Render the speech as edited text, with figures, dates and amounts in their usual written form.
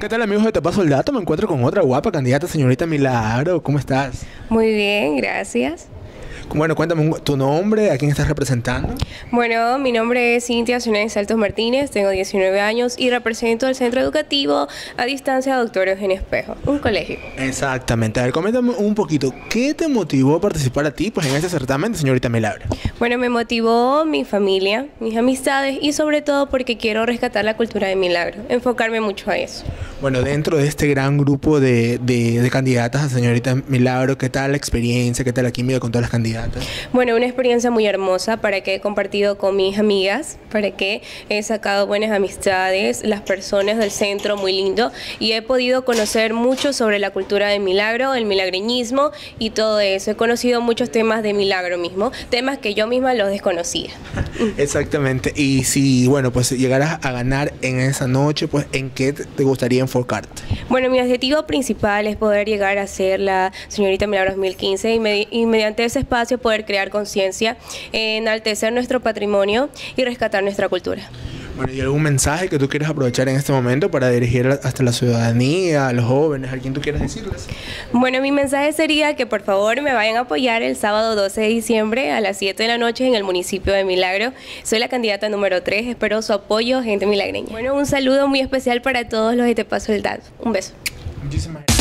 ¿qué tal amigos de Te Paso el Dato? Me encuentro con otra guapa candidata, señorita Milagro. ¿Cómo estás? Muy bien, gracias. Bueno, cuéntame tu nombre, a quién estás representando. Bueno, mi nombre es Cintia Zunes Saltos Martínez, tengo 19 años y represento al Centro Educativo a Distancia Doctor Eugenio Espejo, un colegio. Exactamente. A ver, coméntame un poquito, ¿qué te motivó a participar a ti pues, en este certamen, señorita Milagro? Bueno, me motivó mi familia, mis amistades y sobre todo porque quiero rescatar la cultura de Milagro, enfocarme mucho a eso. Bueno, dentro de este gran grupo de candidatas a señorita Milagro, ¿qué tal la experiencia, qué tal la química con todas las candidatas? Bueno, una experiencia muy hermosa para que he compartido con mis amigas, para que he sacado buenas amistades, las personas del centro muy lindo y he podido conocer mucho sobre la cultura de Milagro, el milagreñismo y todo eso. He conocido muchos temas de Milagro mismo, temas que yo misma los desconocía. Exactamente. Y si, bueno, pues llegaras a ganar en esa noche, pues ¿en qué te gustaría enfocarte? Bueno, mi objetivo principal es poder llegar a ser la señorita Milagro 2015 y mediante ese espacio poder crear conciencia, enaltecer nuestro patrimonio y rescatar nuestra cultura. Bueno, ¿y algún mensaje que tú quieras aprovechar en este momento para dirigir hasta la ciudadanía, a los jóvenes, a quien tú quieras decirles? Bueno, mi mensaje sería que por favor me vayan a apoyar el sábado 12 de diciembre a las 7 de la noche en el municipio de Milagro. Soy la candidata número 3, espero su apoyo, gente milagreña. Bueno, un saludo muy especial para todos los de Te Paso el Dato. Un beso. Muchísimas gracias.